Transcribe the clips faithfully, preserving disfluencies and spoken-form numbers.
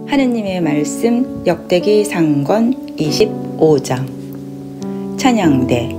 하느님의 말씀 역대기 상권 이십오 장. 찬양대.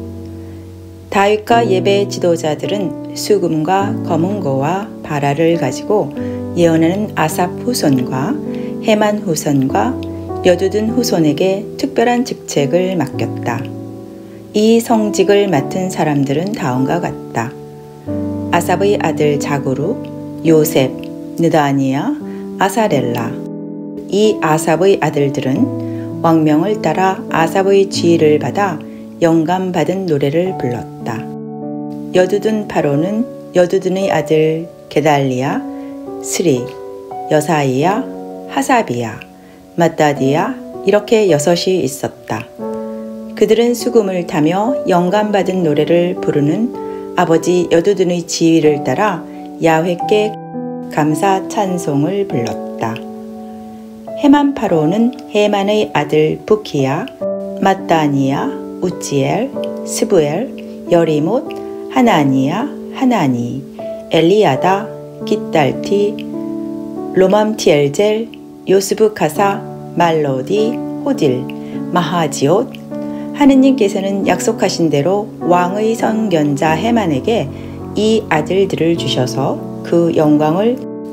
다윗과 예배 지도자들은 수금과 검은고와 바라를 가지고 예언하는 아삽 후손과 헤만 후손과 여두둔 후손에게 특별한 직책을 맡겼다. 이 성직을 맡은 사람들은 다음과 같다. 아삽의 아들 자구루, 요셉, 느다니아, 아사렐라. 이 아삽의 아들들은 왕명을 따라 아삽의 지휘를 받아 영감받은 노래를 불렀다. 여두둔 파로는 여두둔의 아들 게달리야, 스리, 여사이야, 하사비야, 마따디야 이렇게 여섯이 있었다. 그들은 수금을 타며 영감받은 노래를 부르는 아버지 여두둔의 지휘를 따라 야훼께 감사 찬송을 불렀다. 헤만 파로는 헤만의 아들 부키야, 마따니야, 우찌엘, 스부엘, 여리못, 하나니야, 하나니, 엘리야다, 깃달티, 로맘티엘젤, 요스부카사, 말로디, 호딜, 마하지옷. 하느님께서는 약속하신 대로 왕의 선견자 헤만에게 이 아들들을 주셔서 그 영광을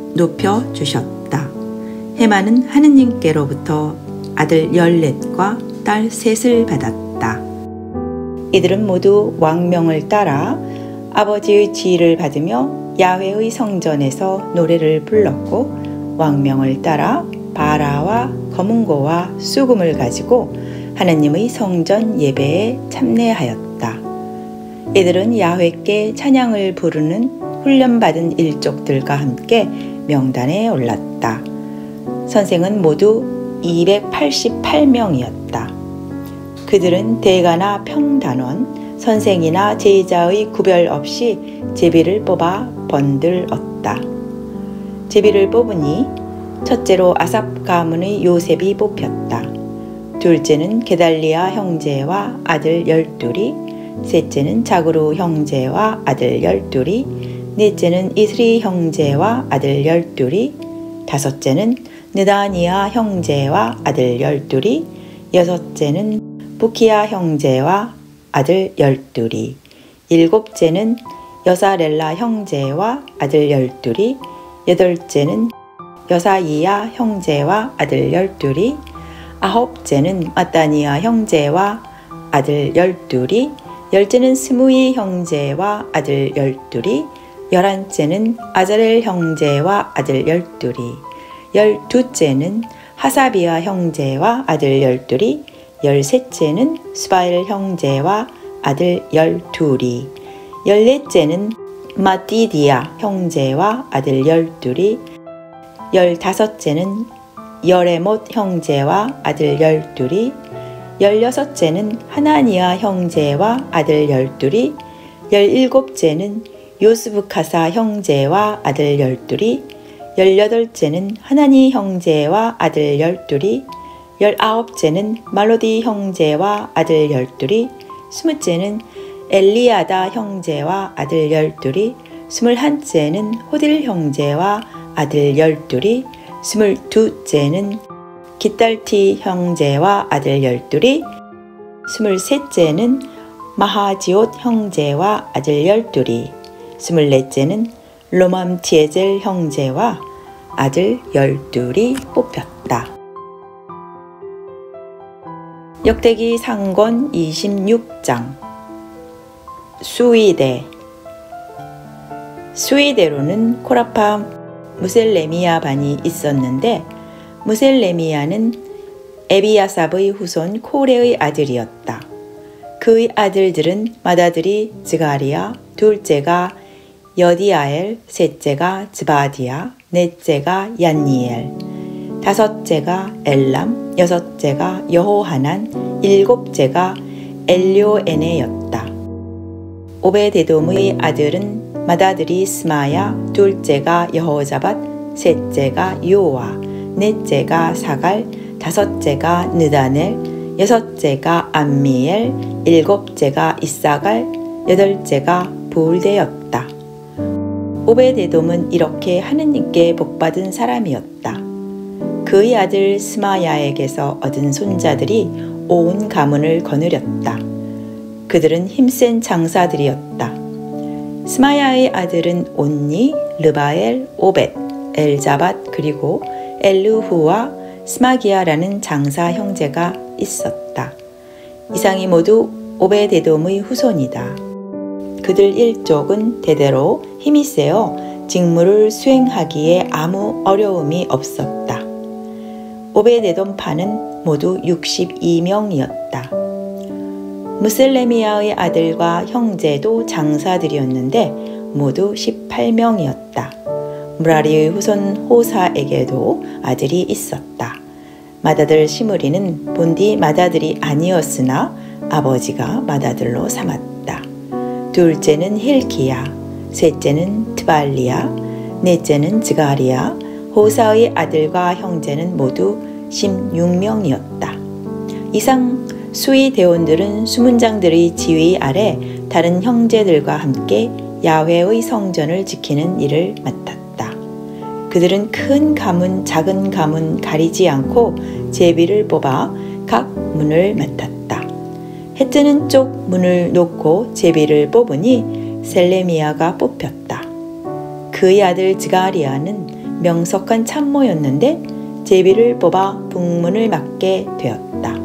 높여주셨다. 헤만은 하느님께로부터 아들 열넷과 딸 셋을 받았다. 이들은 모두 왕명을 따라 아버지의 지휘를 받으며 야훼의 성전에서 노래를 불렀고 왕명을 따라 바라와 검은고와 수금을 가지고 하느님의 성전 예배에 참례하였다. 이들은 야훼께 찬양을 부르는 훈련받은 일족들과 함께 명단에 올랐다. 선생은 모두 이백팔십팔 명이었다. 그들은 대가나 평단원, 선생이나 제자의 구별 없이 제비를 뽑아 번들 얻다. 제비를 뽑으니 첫째로 아삽 가문의 요셉이 뽑혔다. 둘째는 게달리야 형제와 아들 열둘이, 셋째는 자구루 형제와 아들 열둘이, 넷째는 이스리 형제와 아들 열둘이, 다섯째는 느다니아 형제와 아들 열둘이, 여섯째는 부키야 형제와 아들 열둘이, 일곱째는 여사렐라 형제와 아들 열둘이, 여덟째는 여사이야 형제와 아들 열둘이, 아홉째는 마따니아 형제와 아들 열둘이, 열째는 스무이 형제와 아들 열둘이, 열한째는 아자렐 형제와 아들 열둘이, 열두째는 하사비야 형제와 아들 열둘이, 열셋째는 스바엘 형제와 아들 열둘이, 열넷째는 마띠디야 형제와 아들 열둘이, 열다섯째는 여레못 형제와 아들 열둘이, 열여섯째는 하나니아 형제와 아들 열둘이, 열일곱째는 요스부카사 형제와 아들 열둘이, 열여덟째는 하나니 형제와 아들 열둘이, 열아홉째는 말로디 형제와 아들 열둘이, 스무째는 엘리야다 형제와 아들 열둘이, 스물한째는 호딜 형제와 아들 열둘이, 스물두째는 깃달티 형제와 아들 열둘이, 스물셋째는 마하지옷 형제와 아들 열둘이, 스물넷째는 로맘티에젤 형제와 아들 열둘이 뽑혔다. 역대기 상권 이십육 장. 수위대. 수위대로는 코라파 무셀레미야 반이 있었는데 무셀레미야는 에비아삽의 후손 코레의 아들이었다. 그의 아들들은 맏아들이 즈가리야, 둘째가 여디아엘, 셋째가 즈바디야, 넷째가 얀니엘, 다섯째가 엘람, 여섯째가 여호하난, 일곱째가 엘료에네였다. 오베데돔의 아들은 맏아들이 스마야, 둘째가 여호자밧, 셋째가 요아, 넷째가 사갈, 다섯째가 느다넬, 여섯째가 암미엘, 일곱째가 이사갈, 여덟째가 부울대였다. 오베데돔은 이렇게 하느님께 복받은 사람이었다. 그 그의 아들 스마야에게서 얻은 손자들이 온 가문을 거느렸다. 그들은 힘센 장사들이었다. 스마야의 아들은 온니, 르바엘, 오벳, 엘자밧 그리고 엘르후와 스마기야라는 장사 형제가 있었다. 이상이 모두 오베데돔의 후손이다. 그들 일족은 대대로 힘이 세어 직무를 수행하기에 아무 어려움이 없었다. 오베데돔파는 모두 육십이 명이었다. 무슬레미야의 아들과 형제도 장사들이었는데 모두 십팔 명이었다. 무라리의 후손 호사에게도 아들이 있었다. 맏아들 시므리는 본디 맏아들이 아니었으나 아버지가 맏아들로 삼았다. 둘째는 힐키야, 셋째는 트발리야, 넷째는 즈가리야, 호사의 아들과 형제는 모두 십육 명이었다. 이상 수의 대원들은 수문장들의 지휘 아래 다른 형제들과 함께 야훼의 성전을 지키는 일을 맡았다. 그들은 큰 가문, 작은 가문 가리지 않고 제비를 뽑아 각 문을 맡았다. 해 뜨는 쪽 문을 놓고 제비를 뽑으니 셀레미야가 뽑혔다. 그의 아들 즈가리야는 명석한 참모였는데 제비를 뽑아 북문을 맡게 되었다.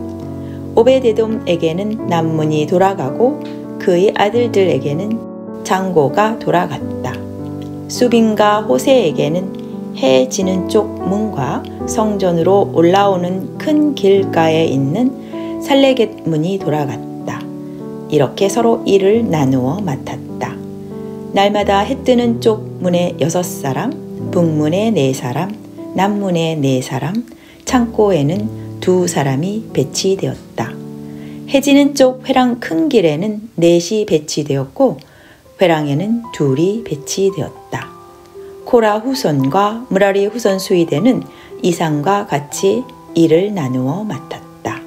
오베데돔에게는 남문이 돌아가고 그의 아들들에게는 장고가 돌아갔다. 수빈과 호세에게는 해 지는 쪽 문과 성전으로 올라오는 큰 길가에 있는 살레겟 문이 돌아갔다. 이렇게 서로 일을 나누어 맡았다. 날마다 해 뜨는 쪽 문에 여섯 사람, 북문에 네 사람, 남문에 네 사람, 창고에는 두 사람이 배치되었다. 해 지는 쪽 회랑 큰 길에는 넷이 배치되었고 회랑에는 둘이 배치되었다. 코라 후손과 무라리 후손 수의대는 이상과 같이 일을 나누어 맡았다.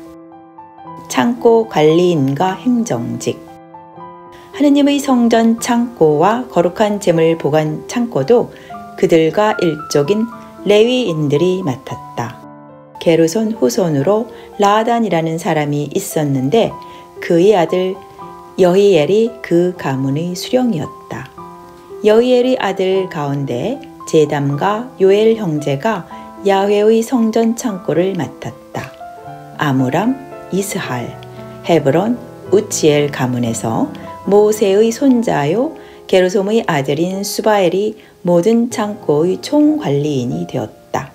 창고 관리인과 행정직. 하느님의 성전 창고와 거룩한 재물 보관 창고도 그들과 일족인 레위인들이 맡았다. 게르손 후손으로 라단이라는 사람이 있었는데 그의 아들 여히엘이 그 가문의 수령이었다. 여히엘의 아들 가운데 제담과 요엘 형제가 야훼의 성전 창고를 맡았다. 아므람, 이스할, 헤브론, 우치엘 가문에서 모세의 손자요 게르솜의 아들인 수바엘이 모든 창고의 총관리인이 되었다.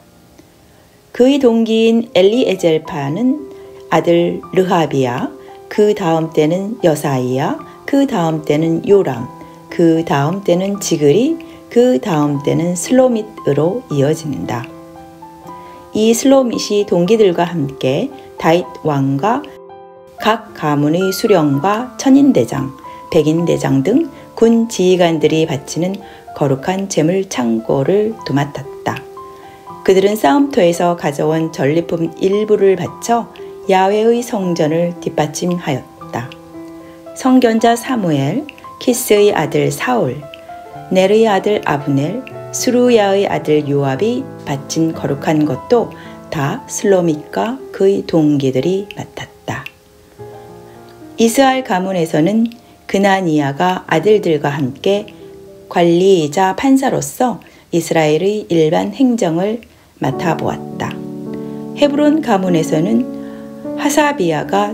그의 동기인 엘리에젤파는 아들 르하비야, 그 다음 때는 여사이야, 그 다음 때는 요람, 그 다음 때는 지그리, 그 다음 때는 슬로밋으로 이어진다. 이 슬로밋이 동기들과 함께 다윗 왕과 각 가문의 수령과 천인대장, 백인대장 등 군 지휘관들이 바치는 거룩한 재물 창고를 도맡았다. 그들은 싸움터에서 가져온 전리품 일부를 바쳐 야훼의 성전을 뒷받침하였다. 선견자 사무엘, 키스의 아들 사울, 넬의 아들 아브넬, 수루야의 아들 요압이 바친 거룩한 것도 다 슬로밋과 그의 동기들이 맡았다. 이스라엘 가문에서는 그나니아가 아들들과 함께 관리이자 판사로서 이스라엘의 일반 행정을 맡아보았다. 헤브론 가문에서는 하사비야가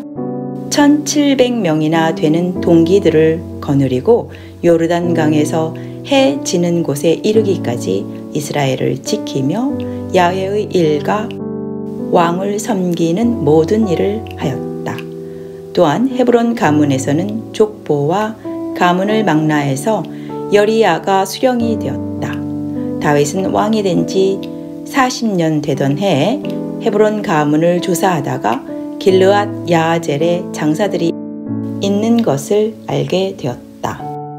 천칠백 명이나 되는 동기들을 거느리고 요르단강에서 해 지는 곳에 이르기까지 이스라엘을 지키며 야훼의 일과 왕을 섬기는 모든 일을 하였다. 또한 헤브론 가문에서는 족보와 가문을 망라해서 여리야가 수령이 되었다. 다윗은 왕이 된 지 사십 년 되던 해에 헤브론 가문을 조사하다가 길르앗 야하젤의 장사들이 있는 것을 알게 되었다.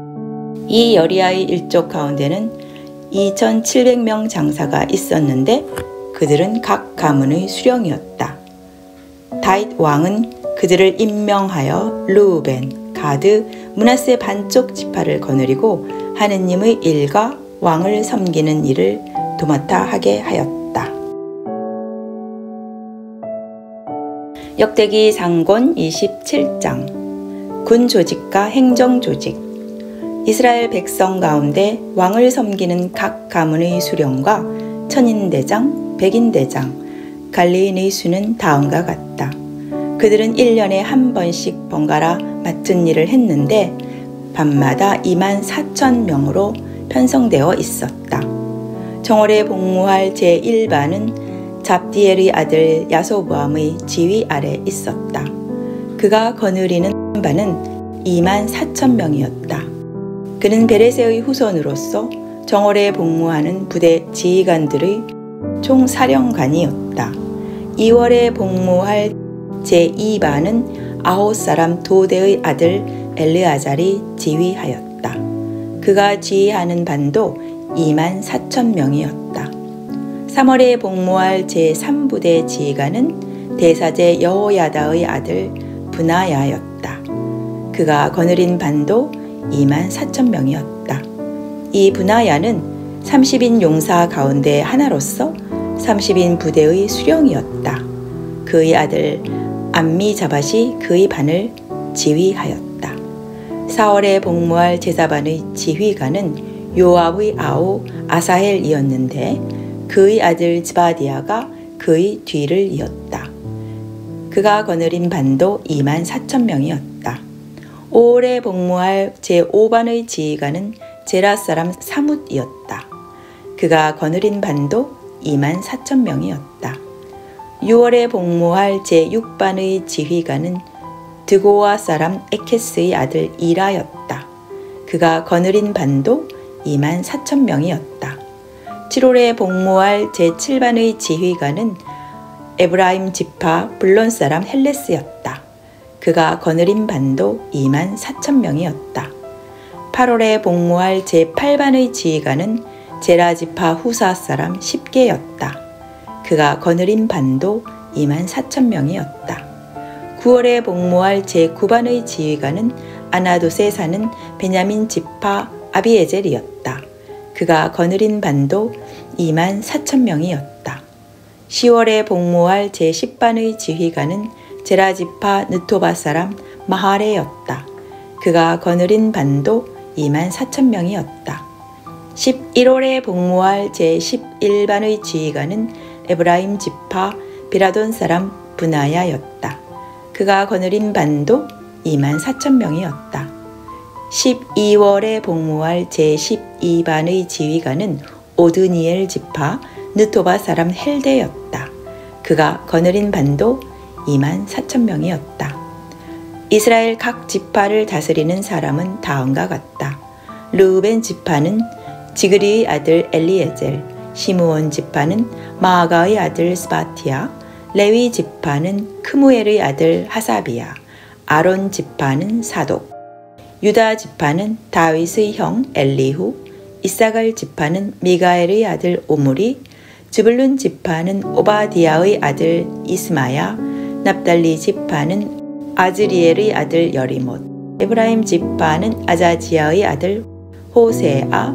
이 여리야의 일족 가운데는 이천칠백 명 장사가 있었는데 그들은 각 가문의 수령이었다. 다윗 왕은 그들을 임명하여 르우벤, 가드, 므낫세 반쪽 지파를 거느리고 하느님의 일과 왕을 섬기는 일을 도맡아 하게 하였다. 역대기 상권 이십칠 장 군 조직과 행정 조직. 이스라엘 백성 가운데 왕을 섬기는 각 가문의 수령과 천인대장, 백인대장, 관리인의 수는 다음과 같다. 그들은 일 년에 한 번씩 번갈아 맡은 일을 했는데 밤마다 이만 사천 명으로 편성되어 있었다. 정월에 복무할 제일 반은 잡디엘의 아들 야소보암의 지휘 아래 있었다. 그가 거느리는 반은 이만 사천 명이었다. 그는 베레세의 후손으로서 정월에 복무하는 부대 지휘관들의 총사령관이었다. 이월에 복무할 제이 반은 아홉 사람 도대의 아들 엘르아잘이 지휘하였다. 그가 지휘하는 반도 이만 사천 명이었다. 삼월에 복무할 제삼 부대 지휘관은 대사제 여호야다의 아들 브나야였다. 그가 거느린 반도 이만 사천 명이었다. 이 브나야는 삼십 인 용사 가운데 하나로서 삼십 인 부대의 수령이었다. 그의 아들 암미자밧이 그의 반을 지휘하였다. 사월에 복무할 제사반의 지휘관은 요압의 아우 아사헬이었는데 그의 아들 즈바디아가 그의 뒤를 이었다. 그가 거느린 반도 이만 사천 명이었다. 오월에 복무할 제오 반의 지휘관은 제라 사람 사뭇이었다. 그가 거느린 반도 이만 사천 명이었다. 유월에 복무할 제육 반의 지휘관은 드고아 사람 에케스의 아들 이라였다. 그가 거느린 반도 이만 사천 명이었다. 칠월에 복무할 제칠 반의 지휘관은 에브라임 지파 블론 사람 헬레스였다. 그가 거느린 반도 이만 사천 명이었다. 팔월에 복무할 제팔 반의 지휘관은 제라 지파 후사 사람 십개였다. 그가 거느린 반도 이만 사천 명이었다. 구월에 복무할 제구 반의 지휘관은 아나돗에 사는 베냐민 지파 아비에젤이었다. 그가 거느린 반도 이만 사천 명이었다. 시월에 복무할 제십 반의 지휘관은 제라 지파 느토바 사람 마하레였다. 그가 거느린 반도 이만 사천 명이었다. 십일월에 복무할 제십일 반의 지휘관은 에브라임 지파 비라돈 사람 브나야였다. 그가 거느린 반도 이만 사천 명이었다. 십이월에 복무할 제십이 반의 지휘관은 오드니엘 지파 느토바 사람 헬데였다. 그가 거느린 반도 이만 사천 명이었다. 이스라엘 각 지파를 다스리는 사람은 다음과 같다. 르우벤 지파는 지그리의 아들 엘리에젤, 시므온 지파는 마아가의 아들 스바티아, 레위 지파는 크무엘의 아들 하사비야, 아론 지파는 사독, 유다 지파는 다윗의 형 엘리후, 이사갈 지파는 미가엘의 아들 오므리, 즈불룬 지파는 오바디아의 아들 이스마야, 납달리 지파는 아즈리엘의 아들 여리못, 에브라임 지파는 아자지아의 아들 호세아,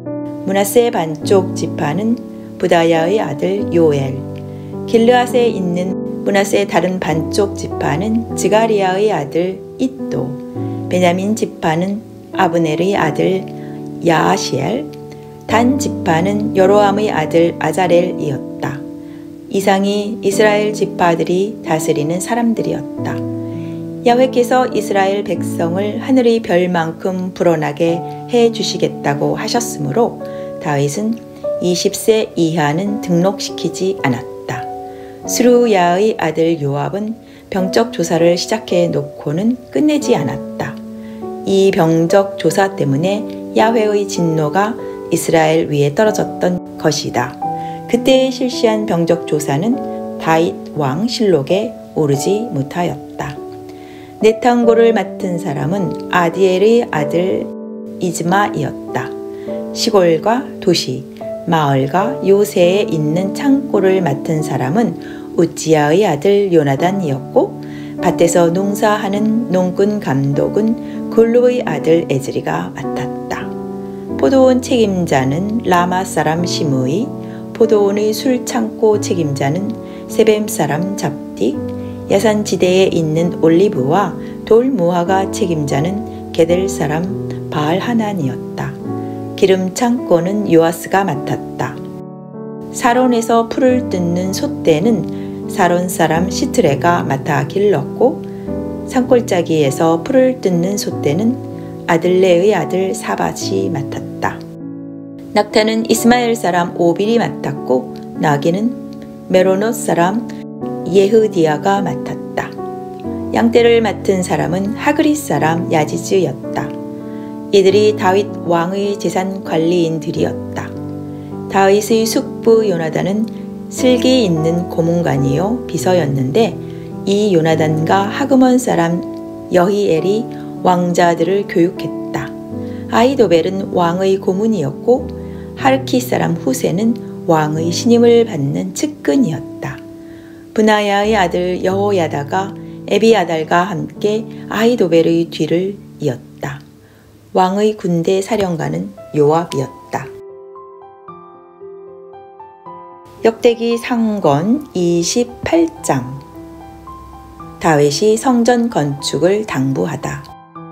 므낫세 반쪽 지파는 부다야의 아들 요엘, 길르앗에 있는 므낫세 다른 반쪽 지파는 즈가리아의 아들 잇도, 베냐민 지파는 아브넬의 아들 야하시엘, 단 지파는 여로함의 아들 아자렐이었다. 이상이 이스라엘 지파들이 다스리는 사람들이었다. 야훼께서 이스라엘 백성을 하늘의 별만큼 불어나게 해주시겠다고 하셨으므로 다윗은 이십 세 이하는 등록시키지 않았다. 스루야의 아들 요압은 병적 조사를 시작해 놓고는 끝내지 않았다. 이 병적 조사 때문에 야훼의 진노가 이스라엘 위에 떨어졌던 것이다. 그때 실시한 병적 조사는 다윗 왕 실록에 오르지 못하였다. 내탕고를 맡은 사람은 아디엘의 아들 이즈마이었다. 시골과 도시, 마을과 요새에 있는 창고를 맡은 사람은 우찌야의 아들 요나단이었고, 밭에서 농사하는 농꾼 감독은 골로의 아들 에즈리가 맡았다. 포도원 책임자는 라마 사람 시므이, 포도원의 술창고 책임자는 세뱀 사람 잡디, 야산지대에 있는 올리브와 돌무화과 책임자는 게델 사람 바알하난이었다. 기름 창고는 요아스가 맡았다. 사론에서 풀을 뜯는 솥대는 사론 사람 시트레가 맡아 길렀고 산골짜기에서 풀을 뜯는 솥대는 아들레의 아들 사밧이 맡았다. 낙타는 이스마엘 사람 오빌이 맡았고 나귀는 메로노 사람 예흐디야가 맡았다. 양떼를 맡은 사람은 하그리 사람 야지즈였다. 이들이 다윗 왕의 재산 관리인들이었다. 다윗의 숙부 요나단은 슬기 있는 고문관이요 비서였는데 이 요나단과 하그몬 사람 여히엘이 왕자들을 교육했다. 아히도벨은 왕의 고문이었고 하르키 사람 후세는 왕의 신임을 받는 측근이었다. 브나야의 아들 여호야다가 에비아달과 함께 아히도벨의 뒤를 이었다. 왕의 군대 사령관은 요압이었다. 역대기 상권 이십팔 장. 다윗이 성전 건축을 당부하다.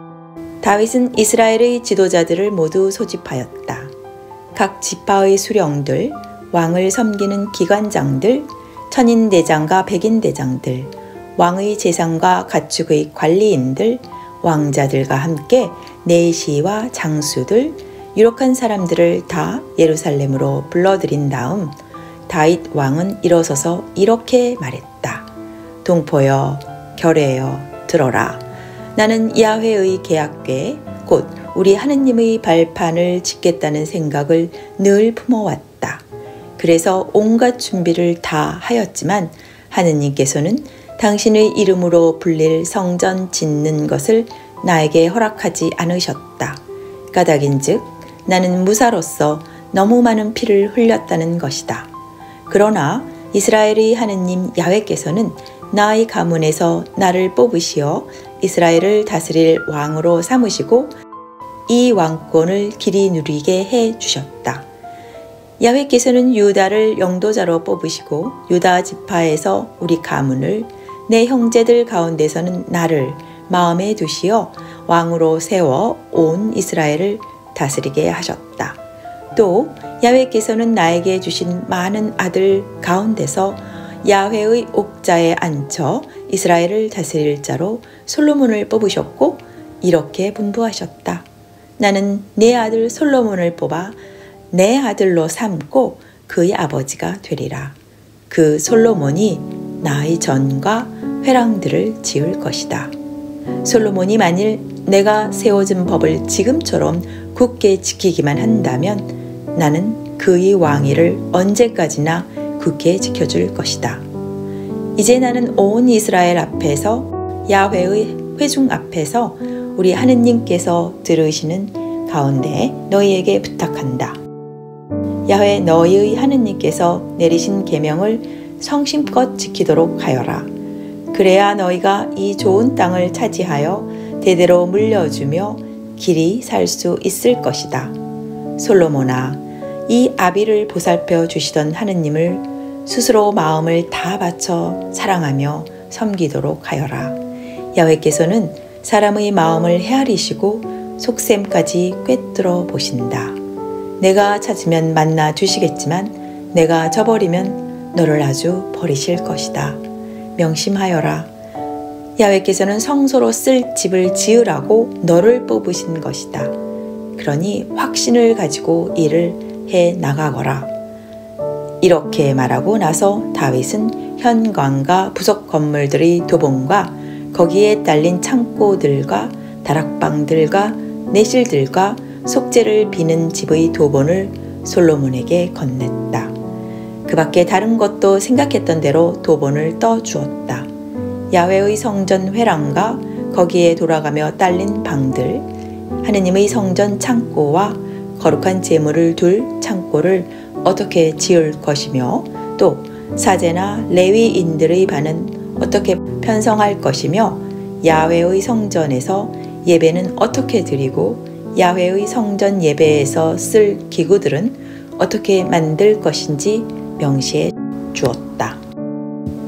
다윗은 이스라엘의 지도자들을 모두 소집하였다. 각 지파의 수령들, 왕을 섬기는 기관장들, 천인대장과 백인대장들, 왕의 재산과 가축의 관리인들, 왕자들과 함께 내시와 장수들, 유력한 사람들을 다 예루살렘으로 불러들인 다음 다윗 왕은 일어서서 이렇게 말했다. 동포여, 결혜여, 들어라. 나는 야훼의 계약궤, 곧 우리 하느님의 발판을 짓겠다는 생각을 늘 품어왔다. 그래서 온갖 준비를 다 하였지만 하느님께서는 당신의 이름으로 불릴 성전 짓는 것을 나에게 허락하지 않으셨다. 까닭인즉 나는 무사로서 너무 많은 피를 흘렸다는 것이다. 그러나 이스라엘의 하느님 야훼께서는 나의 가문에서 나를 뽑으시어 이스라엘을 다스릴 왕으로 삼으시고 이 왕권을 길이 누리게 해 주셨다. 야훼께서는 유다를 영도자로 뽑으시고 유다 지파에서 우리 가문을 내 형제들 가운데서는 나를 마음에 두시어 왕으로 세워 온 이스라엘을 다스리게 하셨다. 또 야훼께서는 나에게 주신 많은 아들 가운데서 야훼의 옥자에 앉혀 이스라엘을 다스릴 자로 솔로몬을 뽑으셨고 이렇게 분부하셨다. 나는 내 아들 솔로몬을 뽑아 내 아들로 삼고 그의 아버지가 되리라. 그 솔로몬이 나의 전과 회랑들을 지을 것이다. 솔로몬이 만일 내가 세워준 법을 지금처럼 굳게 지키기만 한다면 나는 그의 왕위를 언제까지나 굳게 지켜줄 것이다. 이제 나는 온 이스라엘 앞에서 야훼의 회중 앞에서 우리 하느님께서 들으시는 가운데 너희에게 부탁한다. 야훼 너희의 하느님께서 내리신 계명을 성심껏 지키도록 하여라. 그래야 너희가 이 좋은 땅을 차지하여 대대로 물려주며 길이 살 수 있을 것이다. 솔로몬아, 이 아비를 보살펴 주시던 하느님을 스스로 마음을 다 바쳐 사랑하며 섬기도록 하여라. 야훼께서는 사람의 마음을 헤아리시고 속셈까지 꿰뚫어 보신다. 내가 찾으면 만나 주시겠지만 내가 저버리면 너를 아주 버리실 것이다. 명심하여라. 야훼께서는 성소로 쓸 집을 지으라고 너를 뽑으신 것이다. 그러니 확신을 가지고 일을 해 나가거라. 이렇게 말하고 나서 다윗은 현관과 부속 건물들의 도봉과 거기에 딸린 창고들과 다락방들과 내실들과 속죄를 비는 집의 도본을 솔로몬에게 건넸다. 그 밖에 다른 것도 생각했던 대로 도본을 떠주었다. 야훼의 성전 회랑과 거기에 돌아가며 딸린 방들, 하느님의 성전 창고와 거룩한 제물을 둘 창고를 어떻게 지을 것이며 또 사제나 레위인들의 반은 어떻게 편성할 것이며 야훼의 성전에서 예배는 어떻게 드리고 야훼의 성전 예배에서 쓸 기구들은 어떻게 만들 것인지 명시해 주었다.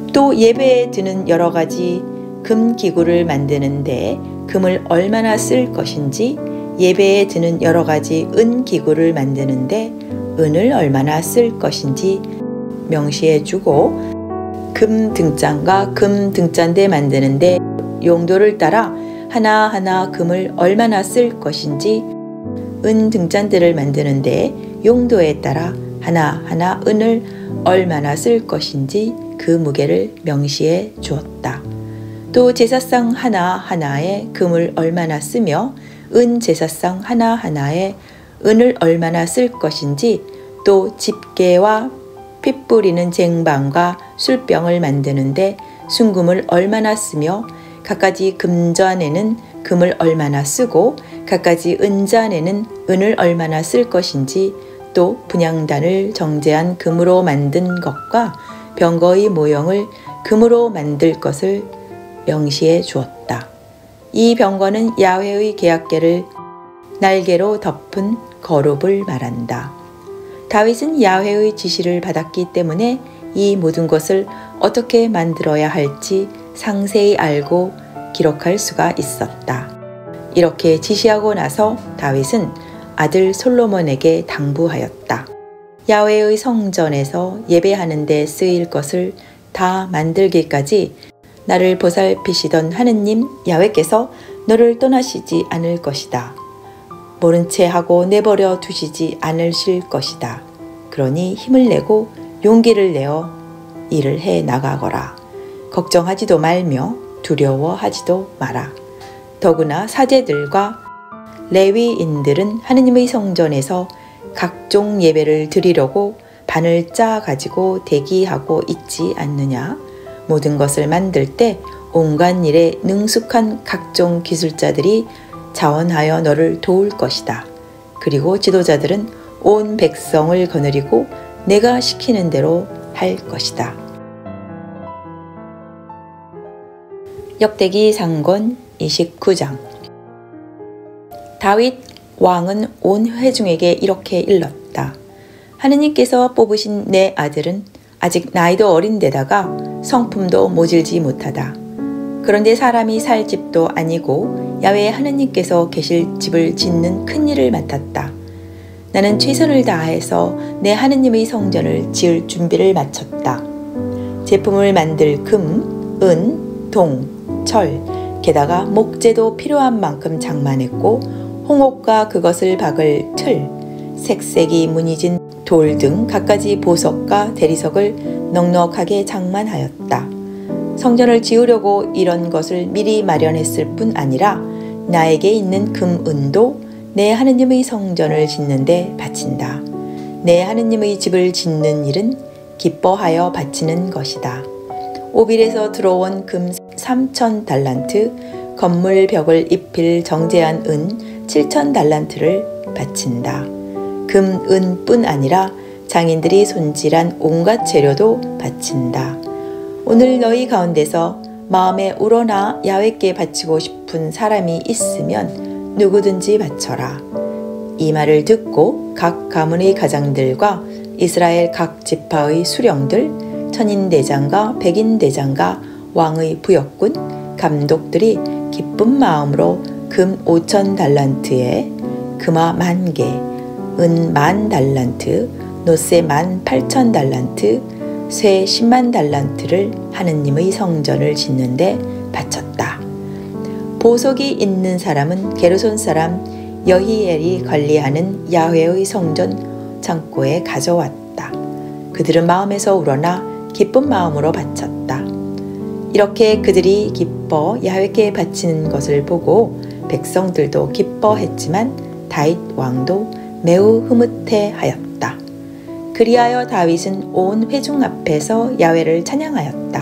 또 예배에 드는 여러 가지 금 기구를 만드는데 금을 얼마나 쓸 것인지, 예배에 드는 여러 가지 은 기구를 만드는데 은을 얼마나 쓸 것인지 명시해 주고, 금 등잔과 금 등잔대 만드는데 용도를 따라 하나하나 금을 얼마나 쓸 것인지, 은 등잔대를 만드는데 용도에 따라 하나하나 은을 얼마나 쓸 것인지 그 무게를 명시해 주었다. 또 제사상 하나하나에 금을 얼마나 쓰며 은 제사상 하나하나에 은을 얼마나 쓸 것인지, 또 집게와 피 뿌리는 쟁반과 술병을 만드는데 순금을 얼마나 쓰며 갖가지 금잔에는 금을 얼마나 쓰고 갖가지 은잔에는 은을 얼마나 쓸 것인지, 또 분향단을 정제한 금으로 만든 것과 병거의 모형을 금으로 만들 것을 명시해 주었다. 이 병거는 야훼의 계약궤를 날개로 덮은 거룹을 말한다. 다윗은 야훼의 지시를 받았기 때문에 이 모든 것을 어떻게 만들어야 할지 상세히 알고 기록할 수가 있었다. 이렇게 지시하고 나서 다윗은 아들 솔로몬에게 당부하였다. 야훼의 성전에서 예배하는 데 쓰일 것을 다 만들기까지 나를 보살피시던 하느님 야훼께서 너를 떠나시지 않을 것이다. 모른 채 하고 내버려 두시지 않으실 것이다. 그러니 힘을 내고 용기를 내어 일을 해 나가거라. 걱정하지도 말며 두려워하지도 마라. 더구나 사제들과 레위인들은 하느님의 성전에서 각종 예배를 드리려고 반을 짜 가지고 대기하고 있지 않느냐. 모든 것을 만들 때 온갖 일에 능숙한 각종 기술자들이 자원하여 너를 도울 것이다. 그리고 지도자들은 온 백성을 거느리고 내가 시키는 대로 할 것이다. 역대기 상권 이십구 장. 다윗 왕은 온 회중에게 이렇게 일렀다. 하느님께서 뽑으신 내 아들은 아직 나이도 어린데다가 성품도 모질지 못하다. 그런데 사람이 살 집도 아니고 야훼 하느님께서 계실 집을 짓는 큰 일을 맡았다. 나는 최선을 다해서 내 하느님의 성전을 지을 준비를 마쳤다. 제품을 만들 금, 은, 동, 철, 게다가 목재도 필요한 만큼 장만했고 홍옥과 그것을 박을 틀, 색색이 무늬진 돌 등 갖가지 보석과 대리석을 넉넉하게 장만하였다. 성전을 지으려고 이런 것을 미리 마련했을 뿐 아니라 나에게 있는 금, 은도 내 하느님의 성전을 짓는데 바친다. 내 하느님의 집을 짓는 일은 기뻐하여 바치는 것이다. 오빌에서 들어온 금 삼천 달란트, 건물 벽을 입힐 정제한 은 칠천 달란트를 바친다. 금, 은뿐 아니라 장인들이 손질한 온갖 재료도 바친다. 오늘 너희 가운데서 마음에 우러나 야훼께 바치고 싶은 사람이 있으면 누구든지 바쳐라. 이 말을 듣고 각 가문의 가장들과 이스라엘 각 지파의 수령들, 천인대장과 백인대장과 왕의 부역군, 감독들이 기쁜 마음으로 금 오천 달란트에 금화 만 개, 은 만 달란트, 노새 만 팔천 달란트, 쇠 십만 달란트를 하느님의 성전을 짓는데 바쳤다. 보석이 있는 사람은 게르손 사람 여히엘이 관리하는 야훼의 성전 창고에 가져왔다. 그들은 마음에서 우러나 기쁜 마음으로 바쳤다. 이렇게 그들이 기뻐 야훼께 바치는 것을 보고 백성들도 기뻐했지만 다윗 왕도 매우 흐뭇해하였다. 그리하여 다윗은 온 회중 앞에서 야훼를 찬양하였다.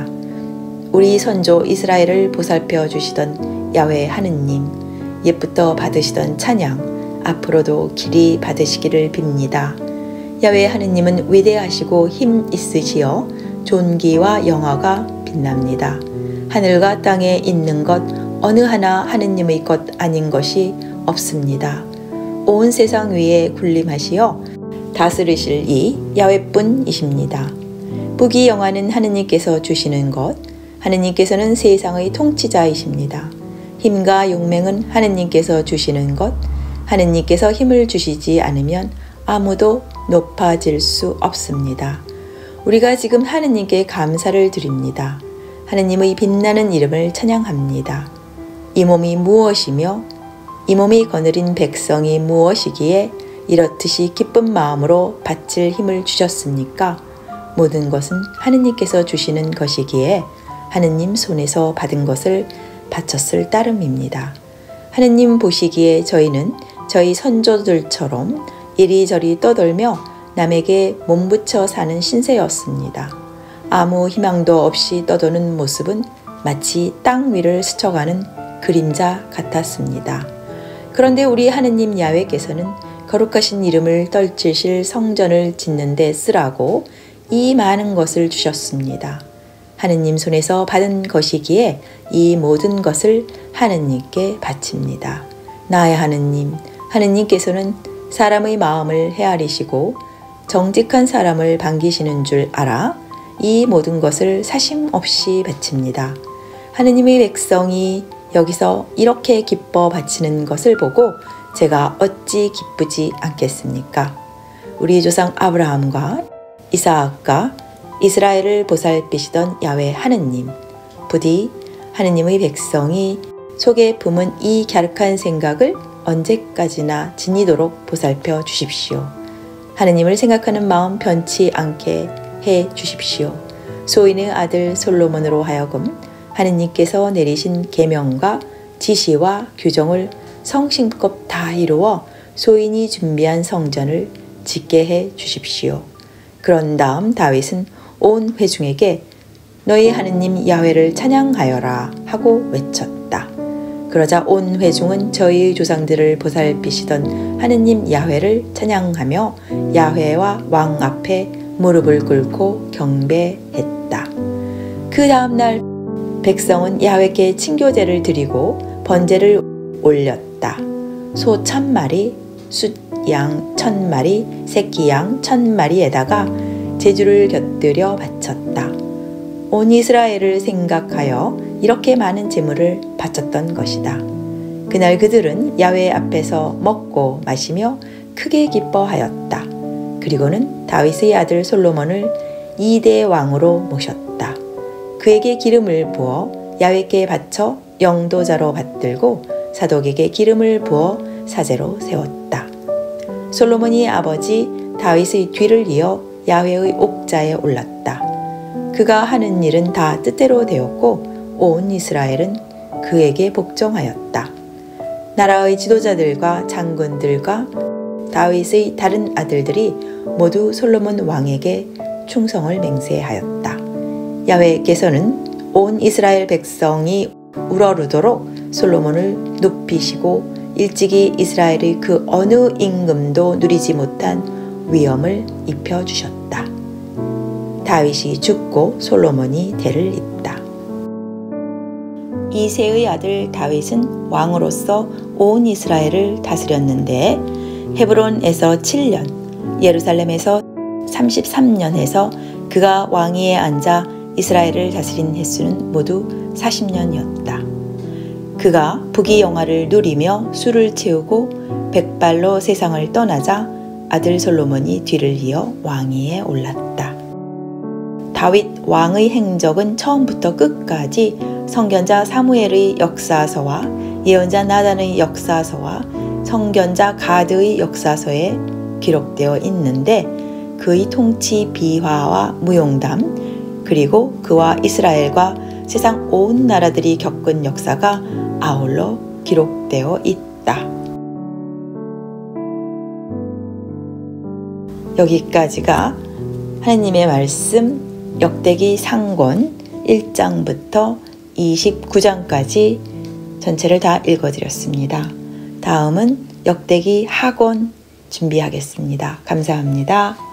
우리 선조 이스라엘을 보살펴 주시던 야훼 하느님, 옛부터 받으시던 찬양, 앞으로도 길이 받으시기를 빕니다. 야훼 하느님은 위대하시고 힘 있으시어 존귀와 영화가 빛납니다. 하늘과 땅에 있는 것 어느 하나 하느님의 것 아닌 것이 없습니다. 온 세상 위에 군림하시어 다스리실 이 야훼뿐이십니다. 부귀영화는 하느님께서 주시는 것, 하느님께서는 세상의 통치자이십니다. 힘과 용맹은 하느님께서 주시는 것, 하느님께서 힘을 주시지 않으면 아무도 높아질 수 없습니다. 우리가 지금 하느님께 감사를 드립니다. 하느님의 빛나는 이름을 찬양합니다. 이 몸이 무엇이며 이 몸이 거느린 백성이 무엇이기에 이렇듯이 기쁜 마음으로 바칠 힘을 주셨습니까? 모든 것은 하느님께서 주시는 것이기에 하느님 손에서 받은 것을 바쳤을 따름입니다. 하느님 보시기에 저희는 저희 선조들처럼 이리저리 떠돌며 남에게 몸부쳐 사는 신세였습니다. 아무 희망도 없이 떠도는 모습은 마치 땅 위를 스쳐가는 그림자 같았습니다. 그런데 우리 하느님 야훼께서는 거룩하신 이름을 떨치실 성전을 짓는 데 쓰라고 이 많은 것을 주셨습니다. 하느님 손에서 받은 것이기에 이 모든 것을 하느님께 바칩니다. 나의 하느님, 하느님께서는 사람의 마음을 헤아리시고 정직한 사람을 반기시는 줄 알아 이 모든 것을 사심 없이 바칩니다. 하느님의 백성이 여기서 이렇게 기뻐 바치는 것을 보고 제가 어찌 기쁘지 않겠습니까? 우리 조상 아브라함과 이삭과 이스라엘을 보살피시던 야훼 하느님, 부디 하느님의 백성이 속에 품은 이 갸륵한 생각을 언제까지나 지니도록 보살펴 주십시오. 하느님을 생각하는 마음 변치 않게 해 주십시오. 소인의 아들 솔로몬으로 하여금 하느님께서 내리신 계명과 지시와 규정을 성심껏 다 이루어 소인이 준비한 성전을 짓게 해 주십시오. 그런 다음 다윗은 온 회중에게 너희 하느님 야훼를 찬양하여라 하고 외쳤다. 그러자 온 회중은 저희 조상들을 보살피시던 하느님 야훼를 찬양하며 야훼와 왕 앞에 무릎을 꿇고 경배했다. 그 다음날 백성은 야훼께 친교제를 드리고 번제를 올렸다. 소 천 마리, 숫양 천 마리, 새끼 양 천 마리에다가 제주를 곁들여 바쳤다. 온 이스라엘을 생각하여 이렇게 많은 제물을 바쳤던 것이다. 그날 그들은 야훼 앞에서 먹고 마시며 크게 기뻐하였다. 그리고는 다윗의 아들 솔로몬을 이대 왕으로 모셨다. 그에게 기름을 부어 야훼께 바쳐 영도자로 받들고 사독에게 기름을 부어 사제로 세웠다. 솔로몬이 아버지 다윗의 뒤를 이어 야훼의 옥자에 올랐다. 그가 하는 일은 다 뜻대로 되었고 온 이스라엘은 그에게 복종하였다. 나라의 지도자들과 장군들과 다윗의 다른 아들들이 모두 솔로몬 왕에게 충성을 맹세하였다. 야훼께서는 온 이스라엘 백성이 우러르도록 솔로몬을 높이시고 일찍이 이스라엘의 그 어느 임금도 누리지 못한 위엄을 입혀주셨다. 다윗이 죽고 솔로몬이 대를 잇다. 이새의 아들 다윗은 왕으로서 온 이스라엘을 다스렸는데 헤브론에서 칠 년, 예루살렘에서 삼십삼 년 해서 그가 왕위에 앉아 이스라엘을 다스린 횟수는 모두 사십 년이었다. 그가 부귀영화를 누리며 술을 채우고 백발로 세상을 떠나자 아들 솔로몬이 뒤를 이어 왕위에 올랐다. 다윗 왕의 행적은 처음부터 끝까지 선견자 사무엘의 역사서와 예언자 나단의 역사서와 선견자 가드의 역사서에 기록되어 있는데 그의 통치 비화와 무용담 그리고 그와 이스라엘과 세상 온 나라들이 겪은 역사가 아울러 기록되어 있다. 여기까지가 하느님의 말씀 역대기 상권 일 장부터 이십구 장까지 전체를 다 읽어드렸습니다. 다음은 역대기 하권 준비하겠습니다. 감사합니다.